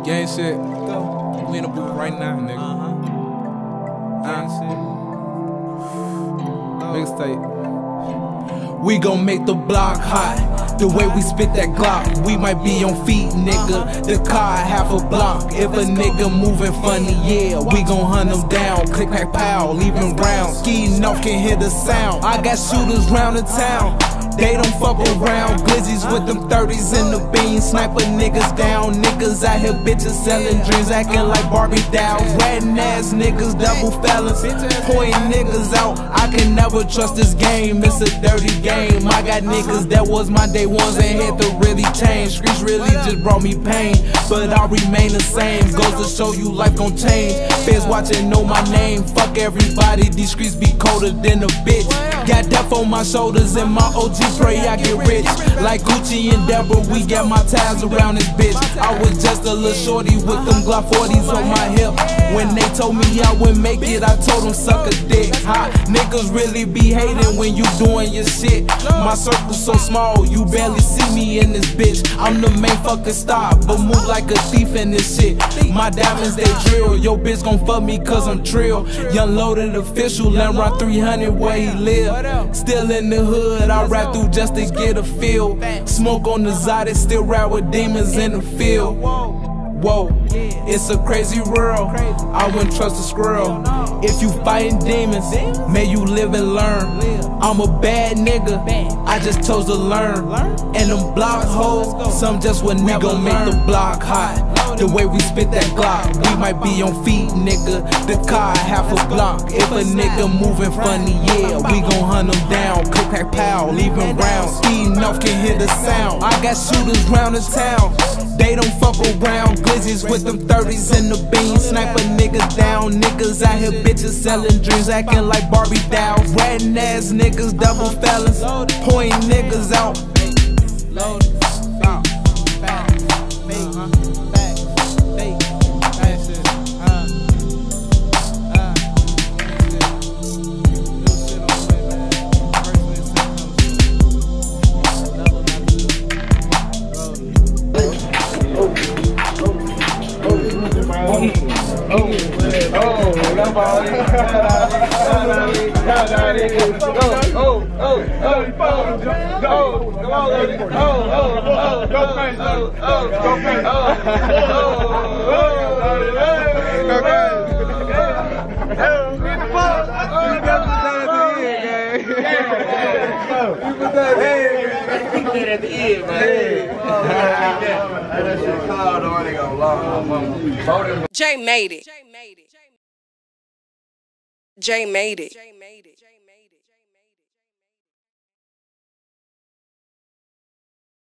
Gang shit. We in the booth right now, nigga. Gang shit. Mixtape. We gon' make the block hot. The way we spit that Glock, we might be on feet, nigga. The car half a block. If a nigga moving funny, yeah, we gon' hunt him down. Click, clack, pow, leaving rounds. Skiing off, can hear the sound. I got shooters round the town. They don't fuck around. Glizzies with them 30s in the beans. Sniper niggas down. Niggas out here bitches selling dreams, acting like Barbie dolls. Ratting ass niggas, double felons, pointing niggas out. I can never trust this game, it's a dirty game. I got niggas that was my day ones and had to really change. Streets really just brought me pain, but I remain the same. Goes to show you life gon' change. Feds watching know my name. Fuck everybody, these streets be colder than a bitch. Got death on my shoulders and my OG pray I get rich. Like Gucci and Deborah, we got my ties around this bitch. I was just a little shorty with them Glock 40s on my hip. When they told me I wouldn't make it, I told them suck a dick. Hot niggas really be hating when you doing your shit. My circle's so small, you barely see me in this bitch. I'm the main fucking star, but move like a thief in this shit. My diamonds, they drill. Yo bitch gon' fuck me cause I'm trill. Young loaded official, and run 300 where he live. Still in the hood, I rap through just to get a feel. Smoke on the Zod, still ride with demons in the field. Whoa, it's a crazy world. I wouldn't trust a squirrel. If you fighting demons, may you live and learn. I'm a bad nigga, I just chose to learn. And them block hoes, some just would never learn. We gon' make the block hot. The way we spit that Glock, we might be on feet, nigga. The car half a block. If a nigga moving funny, yeah, we gon' hunt him down. Click, clack, pow, leaving rounds. Speeding off, can hear the sound. I got shooters round the town. They don't fuck around. Glizzies with them 30s in the beans. Sniper niggas down. Niggas out here bitches selling dreams, acting like Barbie dolls. Ratting ass niggas, double felons, pointing niggas out. At the end, man. That shit called on, they gon' lock Jay made it. Jay made it.